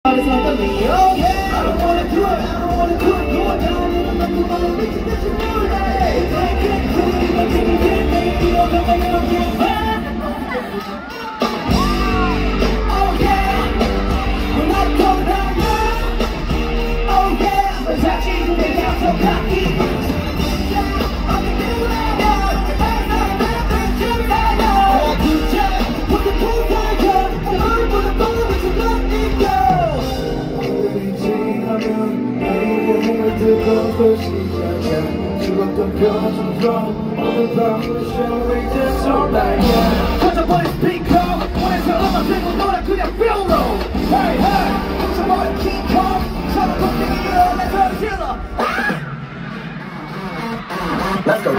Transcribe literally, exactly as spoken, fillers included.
죽었던 표정 오늘 밤을 showing this all night yeah 터져버린 스피커 원에서 음악 들고 노래 그냥 feel low Hey hey 터져버린 킹콩 서로 공격이 일어나서 질러 Let's go